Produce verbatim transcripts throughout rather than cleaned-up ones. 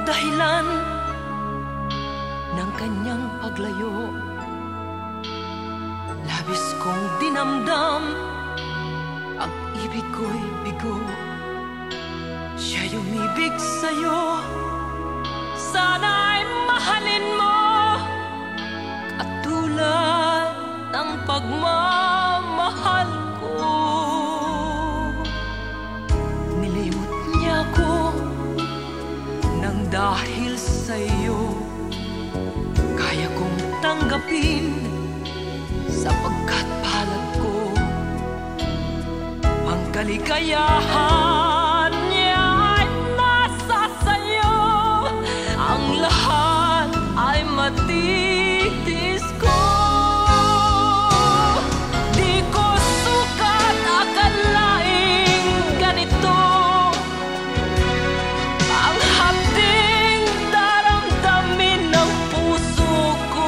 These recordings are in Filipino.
dahilan ng kanyang paglayo. Labis kong dinamdam, ang ibig ko'y bigo. Siya'y umibig sa'yo, sana'y mahalin mo, katulad ng pagmamahal ko. Nilimot niya ko nang dahil sa'yo kaya kong tanggapin, sapagkat palad ko ang kaligayahan niya ay nasa sayo. Ang lahat ay matitis ko. Di ko sukat akalaing ganito ang hapding daramdamin ng puso ko.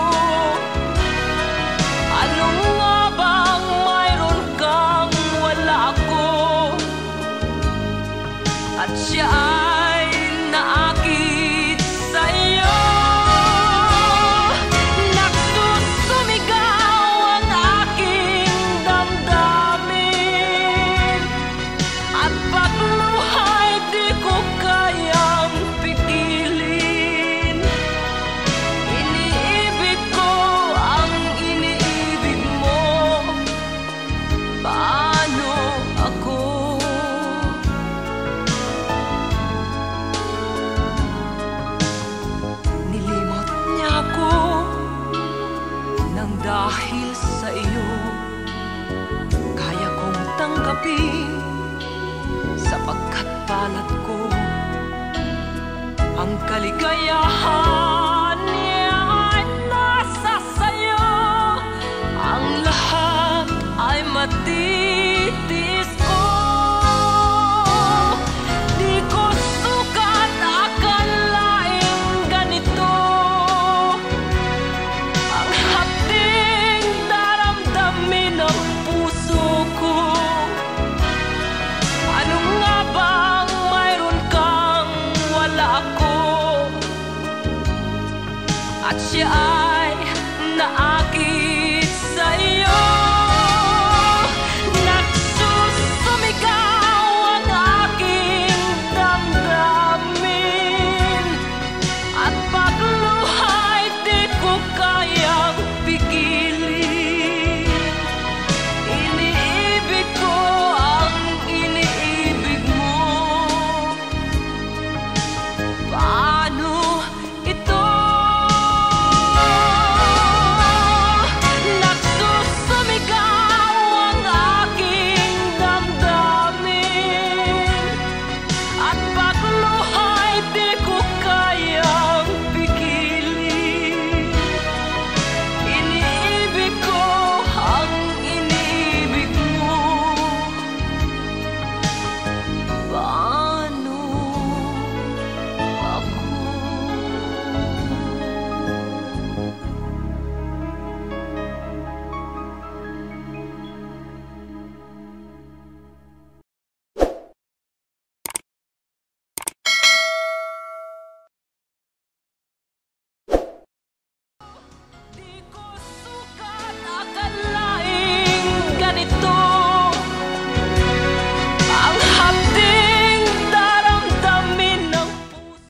Ano nga bang mayroon kang wala ako, at siya ay naakit sa'yo? Nagsusumigaw ang aking damdamin, at pagluha'y di ko kayang pigilin. Iniibig ko ang iniibig mo, paano ako? Nilimot niya ako nang dahil sa iyo kaya kong tanggapin, sapagkat palad ko ang kaligayahan